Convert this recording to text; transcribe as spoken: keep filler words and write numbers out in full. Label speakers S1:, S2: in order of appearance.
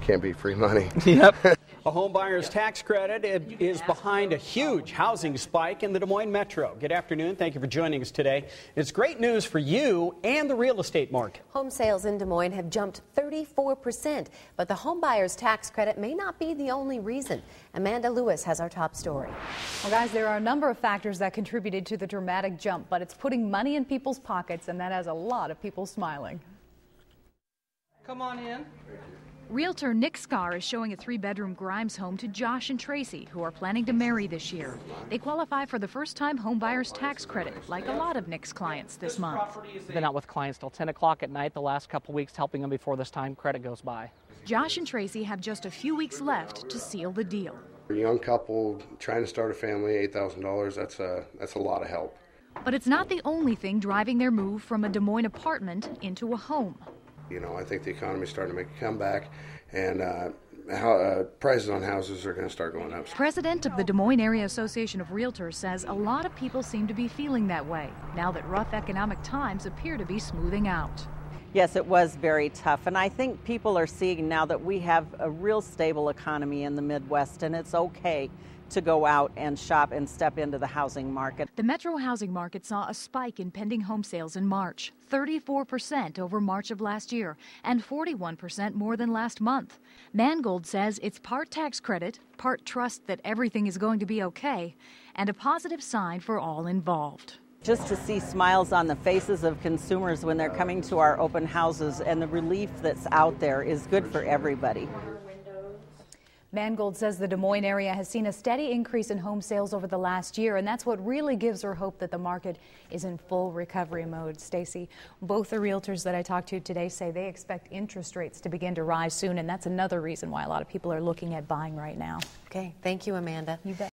S1: Can't be free money.
S2: Yep. A home buyer's tax credit is behind a huge housing spike in the Des Moines metro. Good afternoon. Thank you for joining us today. It's great news for you and the real estate market.
S3: Home sales in Des Moines have jumped thirty-four percent, but the home buyer's tax credit may not be the only reason. Amanda Lewis has our top story.
S4: Well, guys, there are a number of factors that contributed to the dramatic jump, but it's putting money in people's pockets, and that has a lot of people smiling.
S2: Come on in.
S5: Realtor Nick Scar is showing a three-bedroom Grimes home to Josh and Tracy, who are planning to marry this year. They qualify for the first-time home buyer's tax credit, like a lot of Nick's clients this month.
S6: I've been out with clients till ten o'clock at night the last couple weeks, helping them before this time credit goes by.
S5: Josh and Tracy have just a few weeks left to seal the deal.
S1: For a young couple trying to start a family, eight thousand dollars, that's a, that's a lot of help.
S5: But it's not the only thing driving their move from a Des Moines apartment into a home.
S1: You know, I think the economy's starting to make a comeback, and uh, how, uh, prices on houses are going to start going up.
S5: President of the Des Moines Area Association of Realtors says a lot of people seem to be feeling that way now that rough economic times appear to be smoothing out.
S7: Yes, it was very tough, and I think people are seeing now that we have a real stable economy in the Midwest, and it's okay to go out and shop and step into the housing market.
S5: The metro housing market saw a spike in pending home sales in March, thirty-four percent over March of last year and forty-one percent more than last month. Mangold says it's part tax credit, part trust that everything is going to be okay, and a positive sign for all involved.
S7: Just to see smiles on the faces of consumers when they're coming to our open houses and the relief that's out there is good for everybody.
S4: Mangold says the Des Moines area has seen a steady increase in home sales over the last year, and that's what really gives her hope that the market is in full recovery mode. Stacy, both the realtors that I talked to today say they expect interest rates to begin to rise soon, and that's another reason why a lot of people are looking at buying right now.
S3: Okay, thank you, Amanda.
S4: You bet.